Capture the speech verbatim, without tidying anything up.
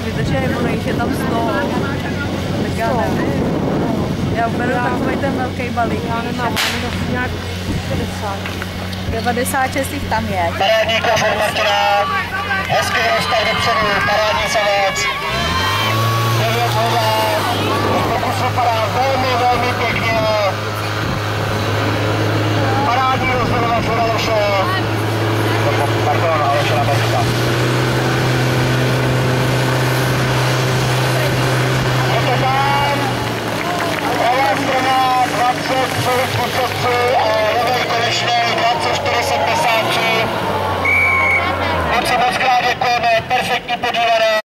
vydrží, ono jich je tam sto. Tak já nevím. Já beru takový ten velký balík. Já nemám, mám asi nějak šedesát. devadesát šest jich tam je. Parádní kofr Martina, hezký roztah dopředu, parádní savec. devět hodin, pokus vypadá velmi, velmi pěkně. Parádní rozdělovač od Aleše. Pardon, Aleše Naberka. Je to tam. Pravá strana dvacet tři a levej konečný dvacet čtyři sedmdesát tři. Moc moc krát děkujeme, perfektní podívané.